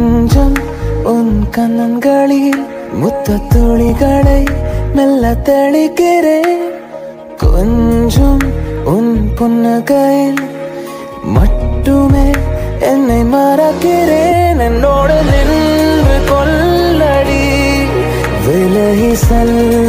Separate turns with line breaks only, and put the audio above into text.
கொஞ்சம் உன் கண்ணங்களில் முத்த துளிகளை மெல்ல தெளிக்கிறேன். கொஞ்சம் உன் புன்னகையில் மட்டுமே என்னை மறக்கிறேன். என்னோடு நின்று கொள்ளடி, விலகி செல்ல